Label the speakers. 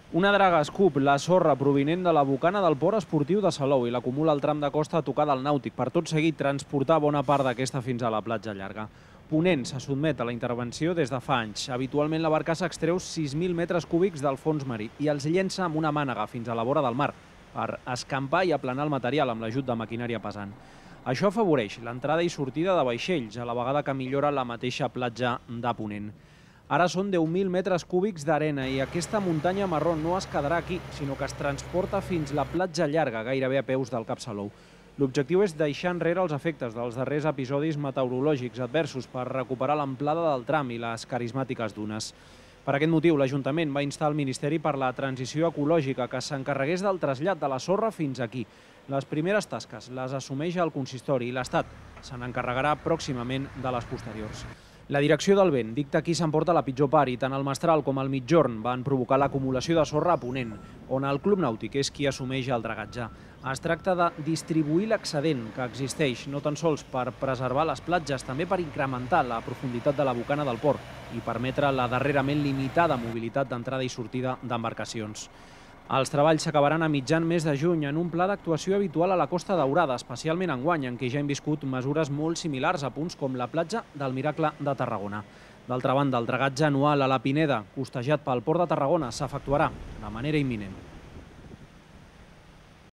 Speaker 1: Una draga escup la sorra provinent de la bocana del port esportiu de Salou i l'acumula al tram de costa a tocar del Nàutic per tot seguit transportar bona part d'aquesta fins a la platja llarga. Ponent se sotmet a la intervenció des de fa anys. Habitualment la barcassa extreu 6.000 metres cúbics del fons marí i els llença amb una mànega fins a la vora del mar per escampar i aplanar el material amb l'ajut de maquinària pesant. Això afavoreix l'entrada i sortida de vaixells, a la vegada que millora la mateixa platja de Ponent. Ara són 10.000 metres cúbics d'arena i aquesta muntanya marró no es quedarà aquí, sinó que es transporta fins la platja llarga, gairebé a peus del Cap Salou. L'objectiu és deixar enrere els efectes dels darrers episodis meteorològics adversos per recuperar l'amplada del tram i les carismàtiques dunes. Per aquest motiu, l'Ajuntament va instar el Ministeri per la Transició Ecològica que s'encarregués del trasllat de la sorra fins aquí. Les primeres tasques les assumeix el consistori i l'Estat se n'encarregarà pròximament de les posteriors. La direcció del vent dicta qui s'emporta la pitjor part i tant el mestral com el migjorn van provocar l'acumulació de sorra a Ponent, on el Club Nàutic és qui assumeix el dragatge. Es tracta de distribuir l'excedent que existeix, no tan sols per preservar les platges, també per incrementar la profunditat de la bocana del port i permetre la darrerament limitada mobilitat d'entrada i sortida d'embarcacions. Els treballs s'acabaran a mitjan mes de juny en un pla d'actuació habitual a la Costa Daurada, especialment enguany, en què ja hem viscut mesures molt similars a punts com la platja del Miracle de Tarragona. D'altra banda, el dragatge anual a la Pineda, costejat pel Port de Tarragona, s'efectuarà de manera imminent.